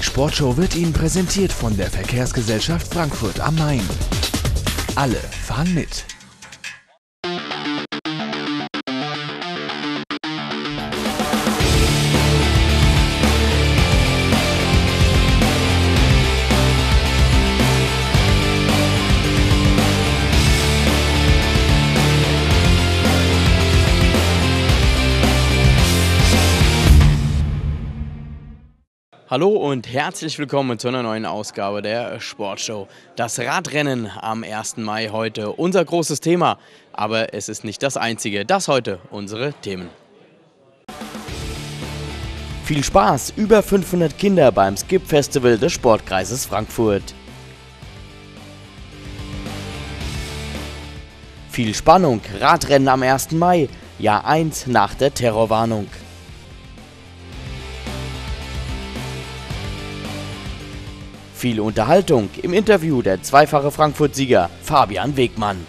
Sportshow wird Ihnen präsentiert von der Verkehrsgesellschaft Frankfurt am Main. Alle fahren mit. Hallo und herzlich willkommen zu einer neuen Ausgabe der Sportshow. Das Radrennen am 1. Mai heute, unser großes Thema. Aber es ist nicht das einzige, das heute unsere Themen. Viel Spaß, über 500 Kinder beim Skip-Festival des Sportkreises Frankfurt. Viel Spannung, Radrennen am 1. Mai, Jahr 1 nach der Terrorwarnung. Viel Unterhaltung im Interview der zweifache Frankfurt-Sieger Fabian Wegmann.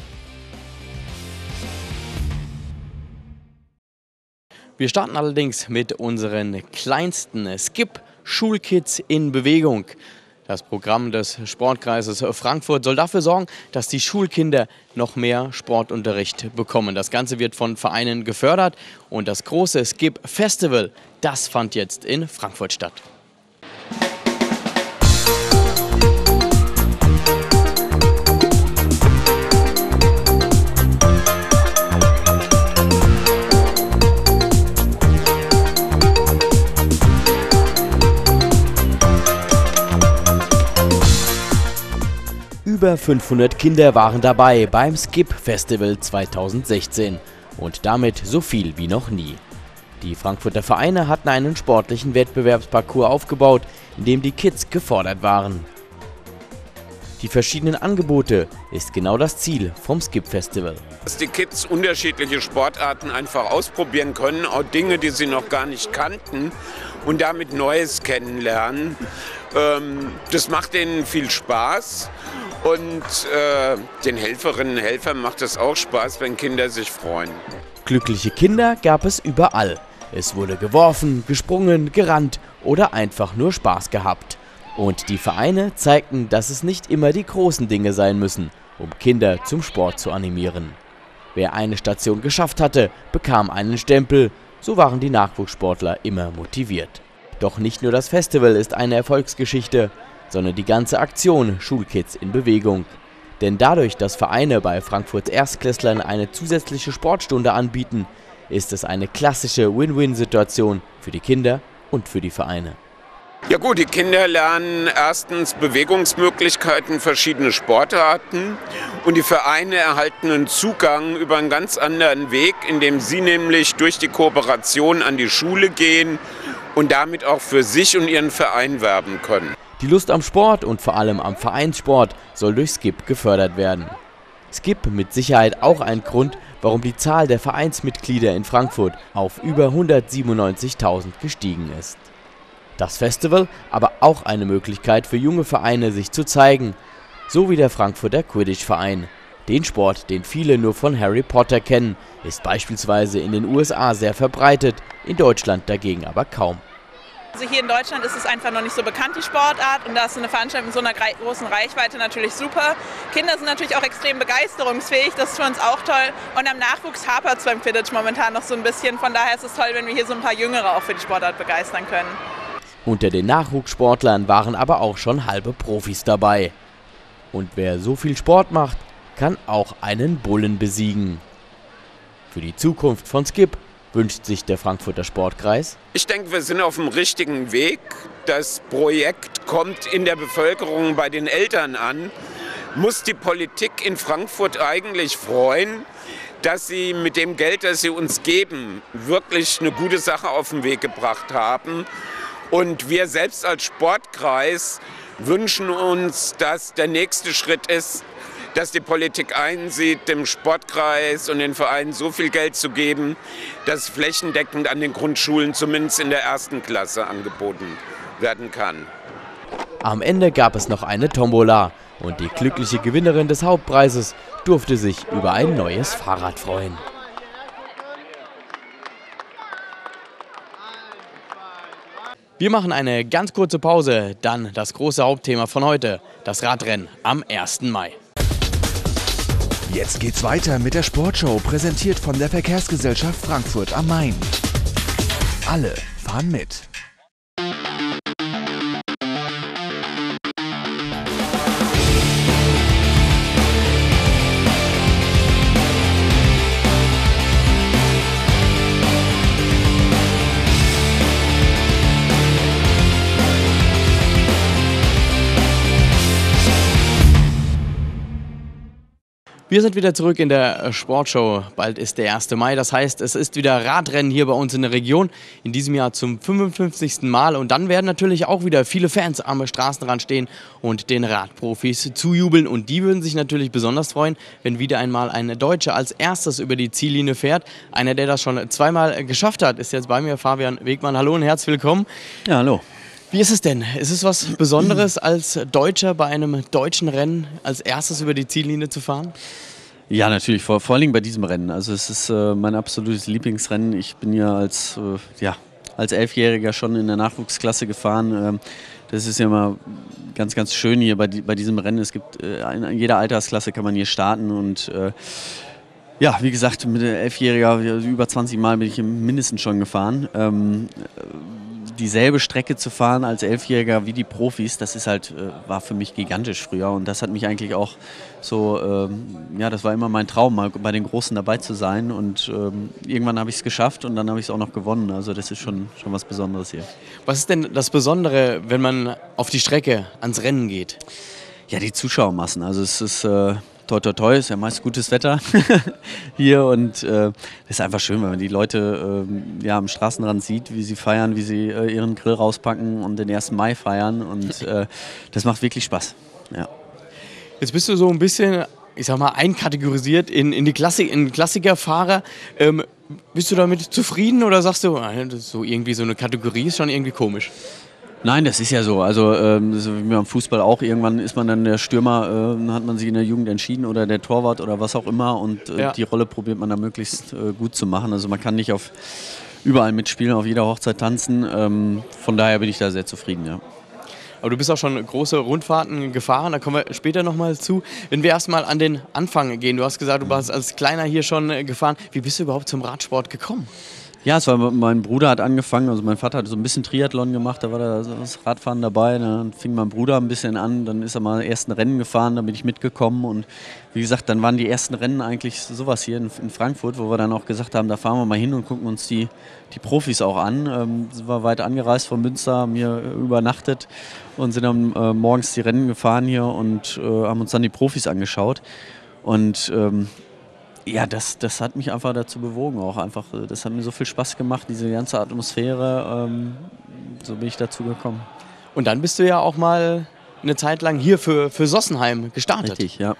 Wir starten allerdings mit unseren kleinsten Skip-Schulkids in Bewegung. Das Programm des Sportkreises Frankfurt soll dafür sorgen, dass die Schulkinder noch mehr Sportunterricht bekommen. Das Ganze wird von Vereinen gefördert und das große Skip-Festival, das fand jetzt in Frankfurt statt. Über 500 Kinder waren dabei beim Skip-Festival 2016 und damit so viel wie noch nie. Die Frankfurter Vereine hatten einen sportlichen Wettbewerbsparcours aufgebaut, in dem die Kids gefordert waren. Die verschiedenen Angebote ist genau das Ziel vom Skip-Festival. Dass die Kids unterschiedliche Sportarten einfach ausprobieren können, auch Dinge, die sie noch gar nicht kannten und damit Neues kennenlernen. Das macht ihnen viel Spaß. Und den Helferinnen und Helfern macht es auch Spaß, wenn Kinder sich freuen. Glückliche Kinder gab es überall. Es wurde geworfen, gesprungen, gerannt oder einfach nur Spaß gehabt. Und die Vereine zeigten, dass es nicht immer die großen Dinge sein müssen, um Kinder zum Sport zu animieren. Wer eine Station geschafft hatte, bekam einen Stempel. So waren die Nachwuchssportler immer motiviert. Doch nicht nur das Festival ist eine Erfolgsgeschichte, sondern die ganze Aktion Schulkids in Bewegung. Denn dadurch, dass Vereine bei Frankfurts Erstklässlern eine zusätzliche Sportstunde anbieten, ist es eine klassische Win-Win-Situation für die Kinder und für die Vereine. Ja gut, die Kinder lernen erstens Bewegungsmöglichkeiten, verschiedene Sportarten und die Vereine erhalten einen Zugang über einen ganz anderen Weg, indem sie nämlich durch die Kooperation an die Schule gehen und damit auch für sich und ihren Verein werben können. Die Lust am Sport und vor allem am Vereinssport soll durch Skip gefördert werden. Skip mit Sicherheit auch ein Grund, warum die Zahl der Vereinsmitglieder in Frankfurt auf über 197.000 gestiegen ist. Das Festival aber auch eine Möglichkeit für junge Vereine, sich zu zeigen, so wie der Frankfurter Quidditch-Verein. Den Sport, den viele nur von Harry Potter kennen, ist beispielsweise in den USA sehr verbreitet, in Deutschland dagegen aber kaum. Also hier in Deutschland ist es einfach noch nicht so bekannt, die Sportart, und da ist eine Veranstaltung mit so einer großen Reichweite natürlich super. Kinder sind natürlich auch extrem begeisterungsfähig, das ist für uns auch toll. Und am Nachwuchs hapert es beim Quidditch momentan noch so ein bisschen, von daher ist es toll, wenn wir hier so ein paar Jüngere auch für die Sportart begeistern können. Unter den Nachwuchssportlern waren aber auch schon halbe Profis dabei. Und wer so viel Sport macht, kann auch einen Bullen besiegen. Für die Zukunft von Skip wünscht sich der Frankfurter Sportkreis? Ich denke, wir sind auf dem richtigen Weg. Das Projekt kommt in der Bevölkerung bei den Eltern an. Muss die Politik in Frankfurt eigentlich freuen, dass sie mit dem Geld, das sie uns geben, wirklich eine gute Sache auf den Weg gebracht haben. Und wir selbst als Sportkreis wünschen uns, dass der nächste Schritt ist, dass die Politik einsieht, dem Sportkreis und den Vereinen so viel Geld zu geben, dass flächendeckend an den Grundschulen zumindest in der 1. Klasse angeboten werden kann. Am Ende gab es noch eine Tombola und die glückliche Gewinnerin des Hauptpreises durfte sich über ein neues Fahrrad freuen. Wir machen eine ganz kurze Pause, dann das große Hauptthema von heute, das Radrennen am 1. Mai. Jetzt geht's weiter mit der Sportshow, präsentiert von der Verkehrsgesellschaft Frankfurt am Main. Alle fahren mit. Wir sind wieder zurück in der Sportshow. Bald ist der 1. Mai, das heißt, es ist wieder Radrennen hier bei uns in der Region. In diesem Jahr zum 55. Mal. Und dann werden natürlich auch wieder viele Fans am Straßenrand stehen und den Radprofis zujubeln. Und die würden sich natürlich besonders freuen, wenn wieder einmal ein Deutscher als erstes über die Ziellinie fährt. Einer, der das schon zweimal geschafft hat, ist jetzt bei mir, Fabian Wegmann. Hallo und herzlich willkommen. Ja, hallo. Wie ist es denn? Ist es was Besonderes, als Deutscher bei einem deutschen Rennen als erstes über die Ziellinie zu fahren? Ja, natürlich, vor allen Dingen bei diesem Rennen. Also es ist mein absolutes Lieblingsrennen. Ich bin ja als 11-Jähriger schon in der Nachwuchsklasse gefahren. Das ist ja immer ganz, ganz schön hier bei diesem Rennen. Es gibt in jeder Altersklasse kann man hier starten und ja, wie gesagt, mit 11-Jähriger über 20 Mal bin ich mindestens schon gefahren. Dieselbe Strecke zu fahren als 11-Jähriger wie die Profis, das ist halt, war für mich gigantisch früher und das hat mich eigentlich auch so, das war immer mein Traum, mal bei den Großen dabei zu sein und irgendwann habe ich es geschafft und dann habe ich es auch noch gewonnen, also das ist schon was Besonderes hier. Was ist denn das Besondere, wenn man auf die Strecke ans Rennen geht? Ja, die Zuschauermassen, also es ist toi toi toi, ist ja meist gutes Wetter hier und das ist einfach schön, wenn man die Leute am Straßenrand sieht, wie sie feiern, wie sie ihren Grill rauspacken und den 1. Mai feiern und das macht wirklich Spaß. Ja. Jetzt bist du so ein bisschen, ich sag mal, einkategorisiert in Klassikerfahrer. Bist du damit zufrieden oder sagst du, so irgendwie so eine Kategorie ist schon irgendwie komisch? Nein, das ist ja so. Also so wie beim Fußball auch. Irgendwann ist man dann der Stürmer, hat man sich in der Jugend entschieden oder der Torwart oder was auch immer. Und die Rolle probiert man dann möglichst gut zu machen. Also man kann nicht überall mitspielen, auf jeder Hochzeit tanzen. Von daher bin ich da sehr zufrieden, ja. Aber du bist auch schon große Rundfahrten gefahren, da kommen wir später nochmal zu. Wenn wir erstmal an den Anfang gehen, du hast gesagt, du warst als Kleiner hier schon gefahren. Wie bist du überhaupt zum Radsport gekommen? Ja, mein Bruder hat angefangen, also mein Vater hat so ein bisschen Triathlon gemacht, da war das Radfahren dabei, dann fing mein Bruder ein bisschen an, dann ist er mal ersten Rennen gefahren, dann bin ich mitgekommen und wie gesagt, dann waren die ersten Rennen eigentlich sowas hier in Frankfurt, wo wir dann auch gesagt haben, da fahren wir mal hin und gucken uns die Profis auch an. Sind wir weit angereist von Münster, haben hier übernachtet und sind dann morgens die Rennen gefahren hier und haben uns dann die Profis angeschaut und ja, das hat mich einfach dazu bewogen auch einfach. Das hat mir so viel Spaß gemacht, diese ganze Atmosphäre. So bin ich dazu gekommen. Und dann bist du ja auch mal eine Zeit lang hier für Sossenheim gestartet. Richtig, ja.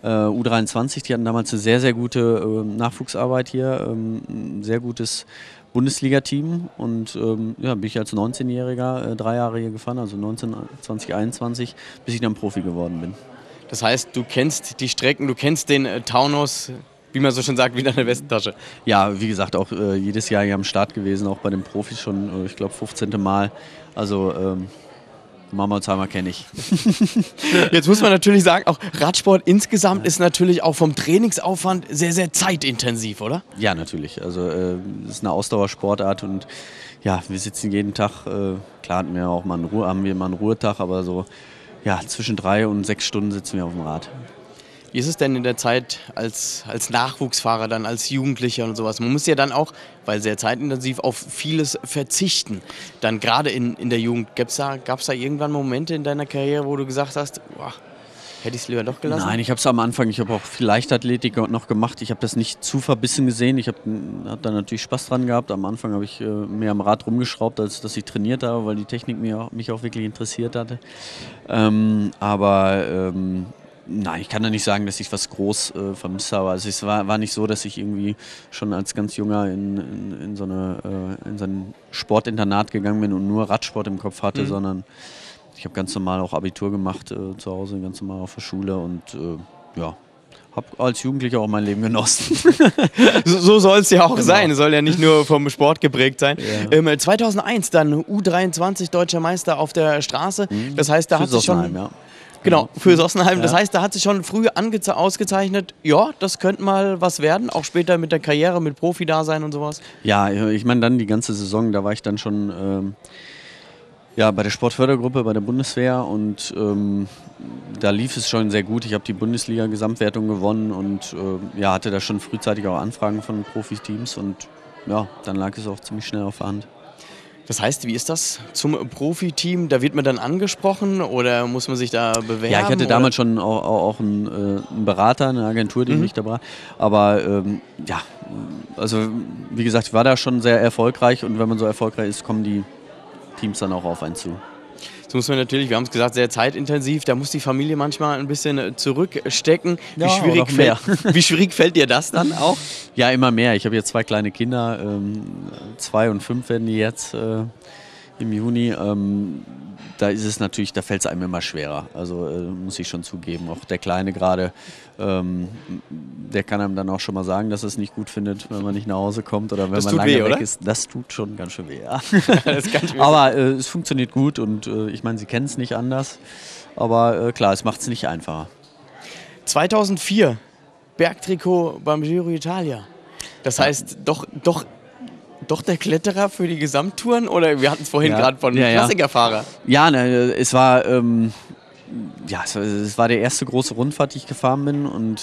U23, die hatten damals eine sehr, sehr gute Nachwuchsarbeit hier. Ein sehr gutes Bundesliga-Team. Und bin ich als 19-Jähriger 3 Jahre hier gefahren, also 2021, bis ich dann Profi geworden bin. Das heißt, du kennst die Strecken, du kennst den Taunus, wie man so schön sagt, wie deine Westentasche. Ja, wie gesagt, auch jedes Jahr hier am Start gewesen, auch bei den Profis schon, ich glaube, 15. Mal. Also Marmolsheimer kenne ich. Jetzt muss man natürlich sagen, auch Radsport insgesamt ist natürlich auch vom Trainingsaufwand sehr, sehr zeitintensiv, oder? Ja, natürlich. Also es ist eine Ausdauersportart und ja, wir sitzen jeden Tag, klar haben wir mal einen Ruhetag, aber so zwischen 3 und 6 Stunden sitzen wir auf dem Rad. Wie ist es denn in der Zeit als Nachwuchsfahrer, dann als Jugendlicher und sowas? Man muss ja dann auch, weil sehr zeitintensiv, auf vieles verzichten. Dann gerade in der Jugend, gab es da irgendwann Momente in deiner Karriere, wo du gesagt hast, boah, hätte ich es lieber doch gelassen? Nein, ich habe es am Anfang, ich habe auch viel Leichtathletik noch gemacht. Ich habe das nicht zu verbissen gesehen. Ich habe da natürlich Spaß dran gehabt. Am Anfang habe ich mehr am Rad rumgeschraubt, als dass ich trainiert habe, weil die Technik mich auch wirklich interessiert hatte. Nein, ich kann da nicht sagen, dass ich was groß vermisst habe. Also es war nicht so, dass ich irgendwie schon als ganz Junger in so ein Sportinternat gegangen bin und nur Radsport im Kopf hatte, sondern ich habe ganz normal auch Abitur gemacht zu Hause, ganz normal auf der Schule und habe als Jugendlicher auch mein Leben genossen. So soll es ja auch sein. Es soll ja nicht nur vom Sport geprägt sein. Ja. 2001 dann U23 Deutscher Meister auf der Straße. Das heißt, da hat sich schon... Ja. Genau, für Sossenheim. Ja. Das heißt, da hat sich schon früh ausgezeichnet, ja, das könnte mal was werden. Auch später mit der Karriere, mit Profi-Dasein und sowas. Ja, ich meine dann die ganze Saison, da war ich dann schon... bei der Sportfördergruppe bei der Bundeswehr und da lief es schon sehr gut. Ich habe die Bundesliga-Gesamtwertung gewonnen und hatte da schon frühzeitig auch Anfragen von Profiteams und ja, dann lag es auch ziemlich schnell auf der Hand. Das heißt, wie ist das zum Profiteam? Da wird man dann angesprochen oder muss man sich da bewerben? Ja, ich hatte damals schon auch einen Berater, eine Agentur, die mich da beraten. Aber also wie gesagt, ich war da schon sehr erfolgreich und wenn man so erfolgreich ist, kommen die Teams dann auch auf einen zu. Das muss man natürlich, wir haben es gesagt, sehr zeitintensiv. Da muss die Familie manchmal ein bisschen zurückstecken. Ja, Wie schwierig fällt dir das dann auch? Ja, immer mehr. Ich habe jetzt 2 kleine Kinder, 2 und 5 werden die jetzt im Juni. Da ist es natürlich, da fällt es einem immer schwerer. Also muss ich schon zugeben. Auch der Kleine gerade, der kann einem dann auch schon mal sagen, dass er es nicht gut findet, wenn man nicht nach Hause kommt oder wenn das man tut lange weh, weg oder? ist. Das tut schon ganz schön weh. Ja. Aber es funktioniert gut und ich meine, sie kennen es nicht anders. Aber klar, es macht es nicht einfacher. 2004, Bergtrikot beim Giro Italia. Das heißt, doch der Kletterer für die Gesamttouren? Oder wir hatten es vorhin gerade von Klassikerfahrer. Ja, es war es war der erste große Rundfahrt, die ich gefahren bin und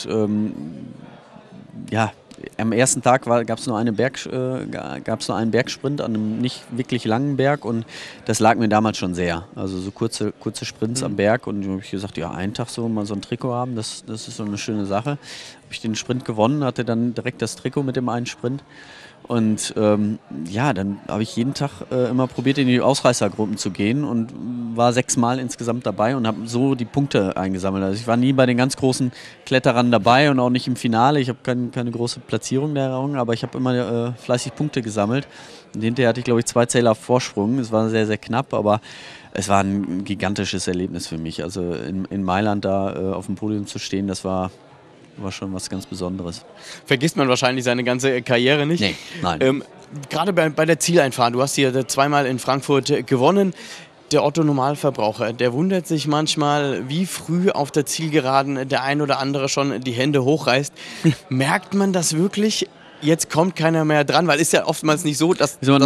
am ersten Tag gab es nur einen Bergsprint an einem nicht wirklich langen Berg und das lag mir damals schon sehr. Also so kurze Sprints am Berg und da habe ich gesagt, ja, einen Tag so mal so ein Trikot haben, das ist so eine schöne Sache. Habe ich den Sprint gewonnen, hatte dann direkt das Trikot mit dem einen Sprint. Und dann habe ich jeden Tag immer probiert, in die Ausreißergruppen zu gehen und war 6 Mal insgesamt dabei und habe so die Punkte eingesammelt. Also ich war nie bei den ganz großen Kletterern dabei und auch nicht im Finale. Ich habe keine große Platzierung der errungen, aber ich habe immer fleißig Punkte gesammelt. Und hinterher hatte ich, glaube ich, 2 Zähler Vorsprung. Es war sehr, sehr knapp, aber es war ein gigantisches Erlebnis für mich. Also in Mailand da auf dem Podium zu stehen, das war schon was ganz Besonderes. Vergisst man wahrscheinlich seine ganze Karriere nicht. Nee, nein. Gerade bei der Zieleinfahrt, du hast hier 2-mal in Frankfurt gewonnen. Der Otto-Normalverbraucher, der wundert sich manchmal, wie früh auf der Zielgeraden der ein oder andere schon die Hände hochreißt. Merkt man das wirklich? Jetzt kommt keiner mehr dran, weil ist ja oftmals nicht so, dass man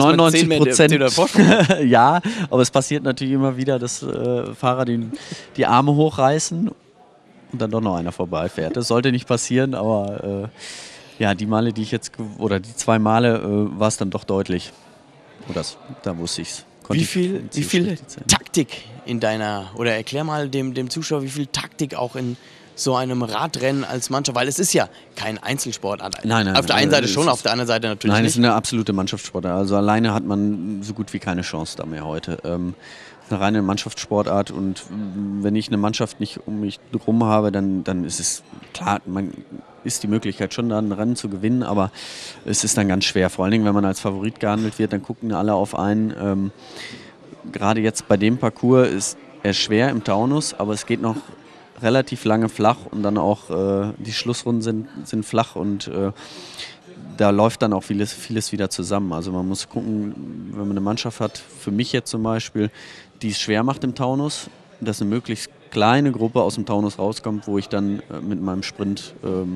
99% ja, aber es passiert natürlich immer wieder, dass Fahrer die Arme hochreißen und dann doch noch einer vorbeifährt. Das sollte nicht passieren, aber die Male, die ich jetzt, oder die 2 Male, war es dann doch deutlich. Da wusste ich es. Wie viel Taktik in oder erklär mal dem Zuschauer, wie viel Taktik auch in so einem Radrennen als Mannschaft, weil es ist ja kein Einzelsportart. Nein. Auf der einen Seite schon, auf der anderen Seite natürlich nicht. Nein, es ist eine absolute Mannschaftssportart. Also alleine hat man so gut wie keine Chance da mehr heute. Eine reine Mannschaftssportart und wenn ich eine Mannschaft nicht um mich drum habe, dann ist es klar, man ist die Möglichkeit schon da ein Rennen zu gewinnen, aber es ist dann ganz schwer. Vor allen Dingen, wenn man als Favorit gehandelt wird, dann gucken alle auf einen. Gerade jetzt bei dem Parcours ist er schwer im Taunus, aber es geht noch relativ lange flach und dann auch die Schlussrunden sind flach und da läuft dann auch vieles wieder zusammen. Also man muss gucken, wenn man eine Mannschaft hat, für mich jetzt zum Beispiel, die es schwer macht im Taunus, dass eine möglichst kleine Gruppe aus dem Taunus rauskommt, wo ich dann mit meinem Sprint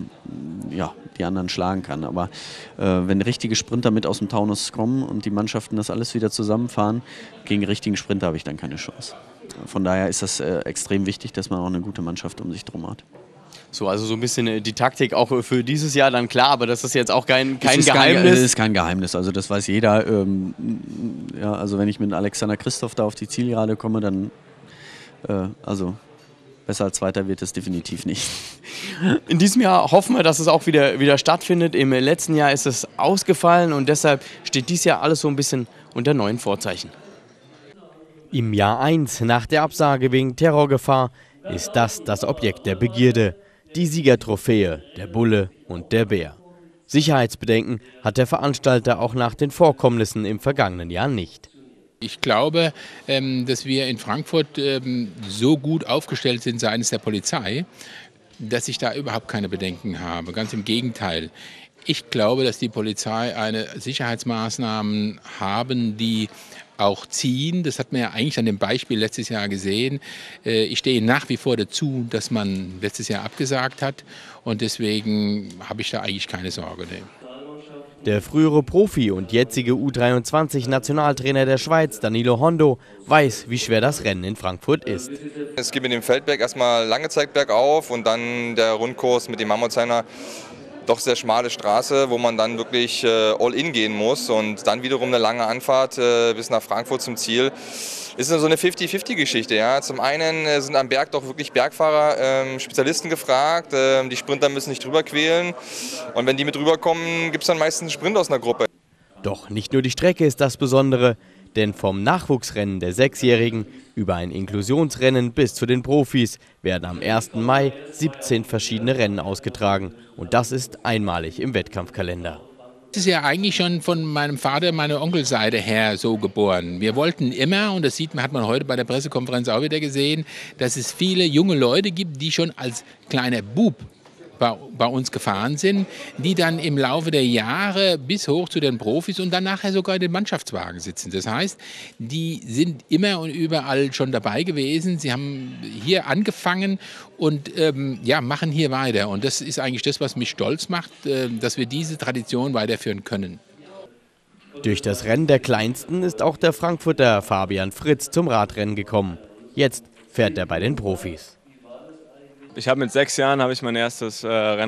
die anderen schlagen kann. Aber wenn richtige Sprinter mit aus dem Taunus kommen und die Mannschaften das alles wieder zusammenfahren, gegen richtigen Sprinter habe ich dann keine Chance. Von daher ist das extrem wichtig, dass man auch eine gute Mannschaft um sich drum hat. So, also so ein bisschen die Taktik auch für dieses Jahr dann klar, aber das ist jetzt auch kein Geheimnis. Das ist kein Geheimnis, also das weiß jeder. Also wenn ich mit Alexander Christoph da auf die Zielgerade komme, dann besser als Zweiter wird es definitiv nicht. In diesem Jahr hoffen wir, dass es auch wieder stattfindet. Im letzten Jahr ist es ausgefallen und deshalb steht dieses Jahr alles so ein bisschen unter neuen Vorzeichen. Im Jahr 1 nach der Absage wegen Terrorgefahr ist das Objekt der Begierde. Die Siegertrophäe, der Bulle und der Bär. Sicherheitsbedenken hat der Veranstalter auch nach den Vorkommnissen im vergangenen Jahr nicht. Ich glaube, dass wir in Frankfurt so gut aufgestellt sind seitens der Polizei, dass ich da überhaupt keine Bedenken habe. Ganz im Gegenteil. Ich glaube, dass die Polizei eine Sicherheitsmaßnahmen haben, die auch ziehen. Das hat man ja eigentlich an dem Beispiel letztes Jahr gesehen. Ich stehe nach wie vor dazu, dass man letztes Jahr abgesagt hat. Und deswegen habe ich da eigentlich keine Sorge. Nee. Der frühere Profi und jetzige U23-Nationaltrainer der Schweiz, Danilo Hondo, weiß, wie schwer das Rennen in Frankfurt ist. Es geht mit dem Feldberg erstmal lange Zeit bergauf und dann der Rundkurs mit dem Mammutzhainer. Doch sehr schmale Straße, wo man dann wirklich all in gehen muss und dann wiederum eine lange Anfahrt bis nach Frankfurt zum Ziel. Ist so eine 50-50-Geschichte. Ja. Zum einen sind am Berg doch wirklich Bergfahrer, Spezialisten gefragt. Die Sprinter müssen nicht drüber quälen und wenn die mit rüberkommen, gibt es dann meistens einen Sprint aus einer Gruppe. Doch nicht nur die Strecke ist das Besondere, denn vom Nachwuchsrennen der Sechsjährigen über ein Inklusionsrennen bis zu den Profis werden am 1. Mai 17 verschiedene Rennen ausgetragen. Und das ist einmalig im Wettkampfkalender. Das ist ja eigentlich schon von meinem Vater, meiner Onkelseite her so geboren. Wir wollten immer, und das hat man heute bei der Pressekonferenz auch wieder gesehen, dass es viele junge Leute gibt, die schon als kleiner Bub bei uns gefahren sind, die dann im Laufe der Jahre bis hoch zu den Profis und dann nachher sogar in den Mannschaftswagen sitzen. Das heißt, die sind immer und überall schon dabei gewesen. Sie haben hier angefangen und machen hier weiter. Und das ist eigentlich das, was mich stolz macht, dass wir diese Tradition weiterführen können. Durch das Rennen der Kleinsten ist auch der Frankfurter Fabian Fritz zum Radrennen gekommen. Jetzt fährt er bei den Profis. Ich habe mit 6 Jahren mein erstes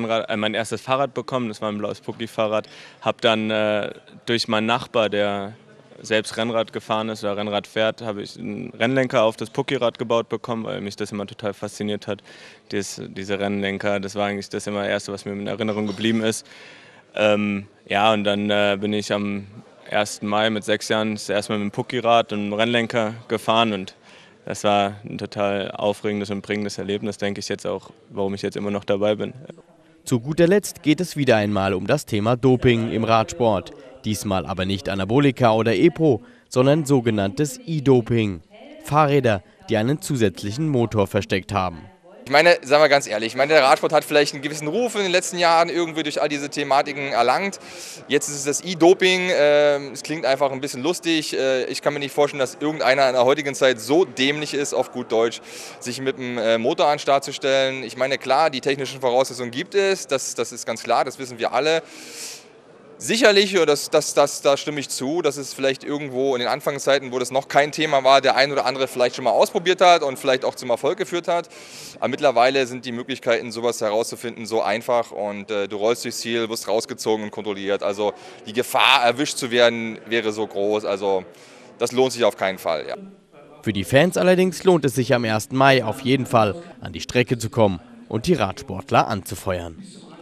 Fahrrad bekommen, das war ein blaues Pucki-Fahrrad. Habe dann durch meinen Nachbar, der selbst Rennrad gefahren ist oder Rennrad fährt, habe ich einen Rennlenker auf das Pucki-Rad gebaut bekommen, weil mich das immer total fasziniert hat. Diese Rennlenker, das war eigentlich das immer Erste, was mir in Erinnerung geblieben ist. Und dann bin ich am 1. Mai mit 6 Jahren das erste Mal mit dem Pucki-Rad und einem Rennlenker gefahren und das war ein total aufregendes und prägendes Erlebnis, denke ich jetzt auch, warum ich jetzt immer noch dabei bin. Zu guter Letzt geht es wieder einmal um das Thema Doping im Radsport. Diesmal aber nicht Anabolika oder EPO, sondern sogenanntes E-Doping. Fahrräder, die einen zusätzlichen Motor versteckt haben. Ich meine, sagen wir ganz ehrlich, der Radsport hat vielleicht einen gewissen Ruf in den letzten Jahren irgendwie durch all diese Thematiken erlangt. Jetzt ist es das E-Doping, es klingt einfach ein bisschen lustig. Ich kann mir nicht vorstellen, dass irgendeiner in der heutigen Zeit so dämlich ist, auf gut Deutsch, sich mit einem Motor an den Start zu stellen. Ich meine, klar, die technischen Voraussetzungen gibt es, das ist ganz klar, das wissen wir alle. Sicherlich, da stimme ich zu, dass es vielleicht irgendwo in den Anfangszeiten, wo das noch kein Thema war, der ein oder andere vielleicht schon mal ausprobiert hat und vielleicht auch zum Erfolg geführt hat. Aber mittlerweile sind die Möglichkeiten, sowas herauszufinden, so einfach und du rollst durchs Ziel, wirst rausgezogen und kontrolliert. Also die Gefahr, erwischt zu werden, wäre so groß. Also das lohnt sich auf keinen Fall. Ja. Für die Fans allerdings lohnt es sich am 1. Mai auf jeden Fall, an die Strecke zu kommen und die Radsportler anzufeuern.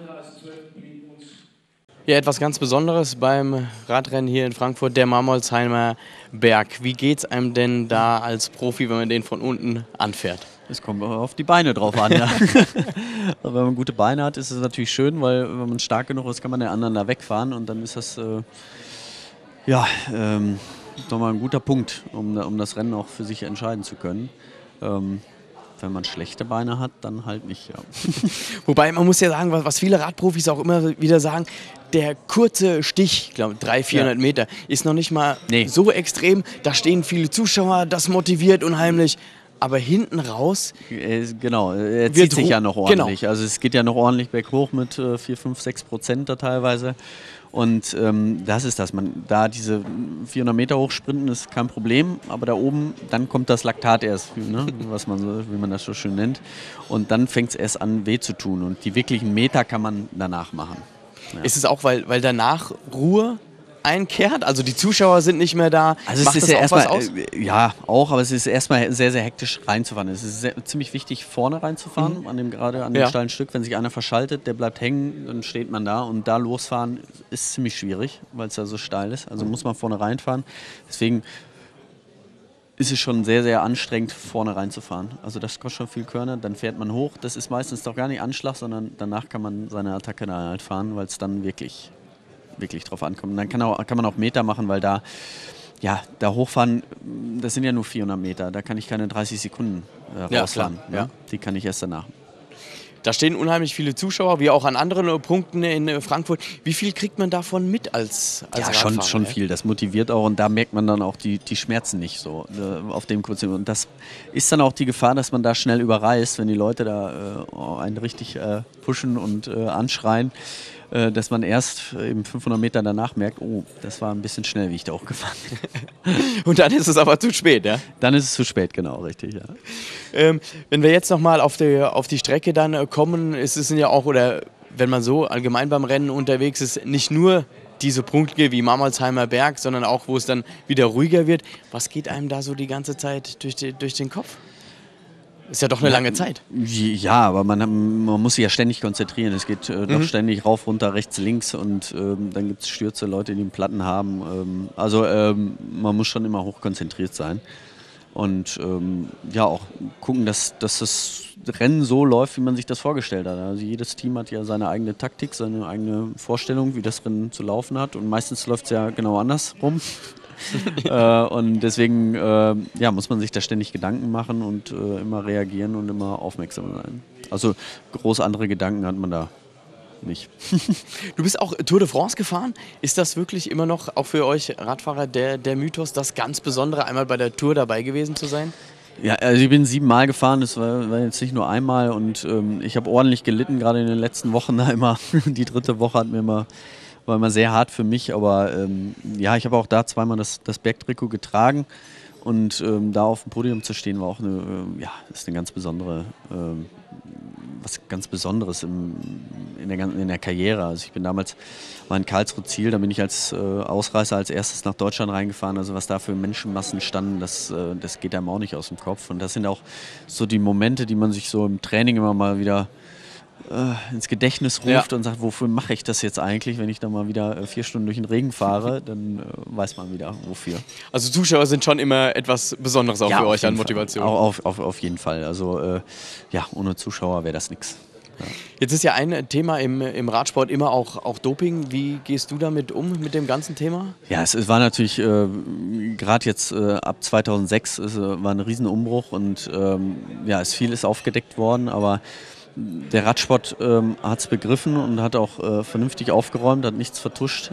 Ja, etwas ganz Besonderes beim Radrennen hier in Frankfurt, der Marmolsheimer Berg. Wie geht es einem denn da als Profi, wenn man den von unten anfährt? Es kommt auf die Beine drauf an. Ja. Aber wenn man gute Beine hat, ist es natürlich schön, weil wenn man stark genug ist, kann man den anderen da wegfahren und dann ist das nochmal ein guter Punkt, um das Rennen auch für sich entscheiden zu können. Wenn man schlechte Beine hat, dann halt nicht. Ja. Wobei, man muss ja sagen, was viele Radprofis auch immer wieder sagen, der kurze Stich, ich glaube 300-400 Meter, ist noch nicht mal so extrem. Da stehen viele Zuschauer, das motiviert unheimlich. Aber hinten raus... Genau, er zieht sich ja noch ordentlich. Genau. Also es geht ja noch ordentlich berghoch mit 4, 5, 6% da teilweise. Und das ist das. Da diese 400 Meter hochsprinten ist kein Problem, aber da oben, dann kommt das Laktat erst, ne? Wie man das so schön nennt. Und dann fängt es erst an, weh zu tun. Und die wirklichen Meter kann man danach machen. Ja. Ist es auch, weil danach Ruhe einkehrt? Also die Zuschauer sind nicht mehr da. Also es ist ja erstmal, ja auch, aber es ist erstmal sehr, sehr hektisch reinzufahren. Es ist ziemlich wichtig, vorne reinzufahren, gerade an dem steilen Stück. Wenn sich einer verschaltet, der bleibt hängen, dann steht man da. Und da losfahren ist ziemlich schwierig, weil es da so steil ist. Also muss man vorne reinfahren. Deswegen ist es schon sehr, sehr anstrengend, vorne reinzufahren. Also das kostet schon viel Körner, dann fährt man hoch. Das ist meistens doch gar nicht Anschlag, sondern danach kann man seine Attacke da halt fahren, weil es dann wirklich drauf ankommt. Und dann kann man auch Meter machen, weil da hochfahren, das sind ja nur 400 Meter, da kann ich keine 30 Sekunden rausfahren. Ja. Die kann ich erst danach. Da stehen unheimlich viele Zuschauer, wie auch an anderen Punkten in Frankfurt. Wie viel kriegt man davon mit als Ja, Radfahrer? schon viel. Das motiviert auch und da merkt man dann auch die Schmerzen nicht so auf dem kurzen. Und das ist dann auch die Gefahr, dass man da schnell überreißt, wenn die Leute da einen richtig pushen und anschreien, dass man erst eben 500 Meter danach merkt, oh, das war ein bisschen schnell, wie ich da hochgefahren bin. Und dann ist es aber zu spät, ja? Dann ist es zu spät, genau, richtig, ja. Wenn wir jetzt nochmal auf die Strecke dann kommen, ist es ja auch, oder wenn man so allgemein beim Rennen unterwegs ist, nicht nur diese Punkte wie Marmolsheimer Berg, sondern auch, wo es dann wieder ruhiger wird. Was geht einem da so die ganze Zeit durch den Kopf? Ist ja doch eine lange Zeit. Ja, aber man muss sich ja ständig konzentrieren. Es geht doch ständig rauf, runter, rechts, links und dann gibt es Stürze, Leute, die einen Platten haben. Man muss schon immer hoch konzentriert sein. Und auch gucken, dass das Rennen so läuft, wie man sich das vorgestellt hat. Also jedes Team hat ja seine eigene Taktik, seine eigene Vorstellung, wie das Rennen zu laufen hat. Und meistens läuft es ja genau andersrum. Und deswegen muss man sich da ständig Gedanken machen und immer reagieren und immer aufmerksam sein. Also groß andere Gedanken hat man da nicht. Du bist auch Tour de France gefahren. Ist das wirklich immer noch auch für euch Radfahrer der Mythos, das ganz Besondere, einmal bei der Tour dabei gewesen zu sein? Ja, also ich bin 7 Mal gefahren, das war jetzt nicht nur einmal und ich habe ordentlich gelitten, gerade in den letzten Wochen da immer. Die 3. Woche war immer sehr hart für mich, aber ich habe auch da 2-mal das Bergtrikot getragen und da auf dem Podium zu stehen war auch ist eine ganz besondere, was ganz Besonderes in der Karriere. Also ich bin damals mal in Karlsruhe Ziel, da bin ich als Ausreißer als erstes nach Deutschland reingefahren. Also was da für Menschenmassen standen, das geht einem auch nicht aus dem Kopf. Und das sind auch so die Momente, die man sich so im Training immer mal wieder ins Gedächtnis ruft und sagt, wofür mache ich das jetzt eigentlich, wenn ich dann mal wieder 4 Stunden durch den Regen fahre, dann weiß man wieder, wofür. Also Zuschauer sind schon immer etwas Besonderes auch für euch an Motivation. Auf jeden Fall. Also ohne Zuschauer wäre das nichts. Ja. Jetzt ist ja ein Thema im Radsport immer auch Doping. Wie gehst du damit um, mit dem ganzen Thema? Ja, es war natürlich gerade jetzt ab 2006 war ein Riesenumbruch und vieles aufgedeckt worden, aber der Radsport hat es begriffen und hat auch vernünftig aufgeräumt, hat nichts vertuscht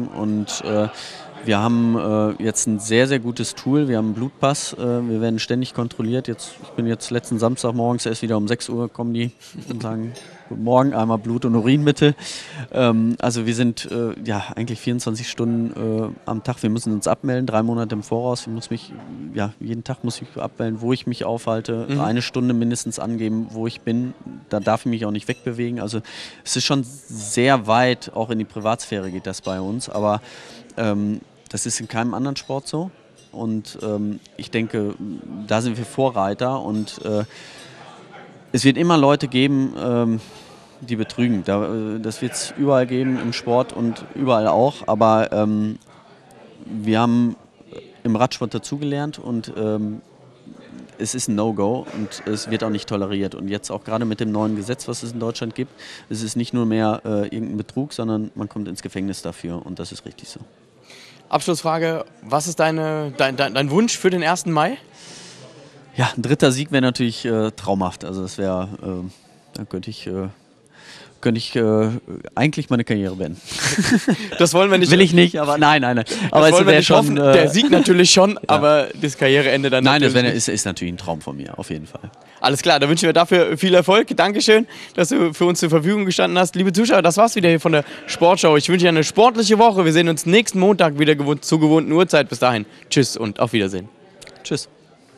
wir haben jetzt ein sehr, sehr gutes Tool. Wir haben einen Blutpass, wir werden ständig kontrolliert. Ich bin jetzt letzten Samstag morgens erst wieder um 6 Uhr kommen die und sagen, guten Morgen, einmal Blut- und Urinmittel. Also wir sind eigentlich 24 Stunden am Tag. Wir müssen uns abmelden, 3 Monate im Voraus. Jeden Tag muss ich abmelden, wo ich mich aufhalte. 1 Stunde mindestens angeben, wo ich bin. Da darf ich mich auch nicht wegbewegen. Also es ist schon sehr weit, auch in die Privatsphäre geht das bei uns. Aber das ist in keinem anderen Sport so. Und ich denke, da sind wir Vorreiter. Und es wird immer Leute geben, die betrügen. Das wird es überall geben, im Sport und überall auch. Aber wir haben im Radsport dazugelernt und es ist ein No-Go und es wird auch nicht toleriert. Und jetzt auch gerade mit dem neuen Gesetz, was es in Deutschland gibt, es ist nicht nur mehr irgendein Betrug, sondern man kommt ins Gefängnis dafür und das ist richtig so. Abschlussfrage, was ist dein Wunsch für den 1. Mai? Ja, ein 3. Sieg wäre natürlich traumhaft. Also das wäre, dann könnte ich eigentlich meine Karriere beenden. Das wollen wir nicht. Will ich nicht, aber nein. Aber das wollen wir nicht hoffen. Der Sieg natürlich schon, aber das Karriereende dann natürlich. Nein, das ist natürlich ein Traum von mir, auf jeden Fall. Alles klar, da wünschen wir dafür viel Erfolg. Dankeschön, dass du für uns zur Verfügung gestanden hast. Liebe Zuschauer, das war's wieder hier von der Sportschau. Ich wünsche dir eine sportliche Woche. Wir sehen uns nächsten Montag wieder zur gewohnten Uhrzeit. Bis dahin, tschüss und auf Wiedersehen. Tschüss.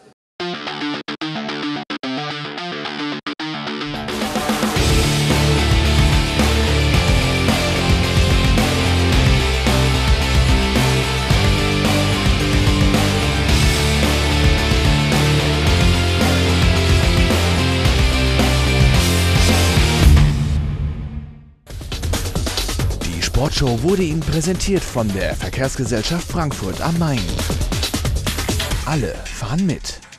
Die Sportschau wurde Ihnen präsentiert von der Verkehrsgesellschaft Frankfurt am Main. Alle fahren mit.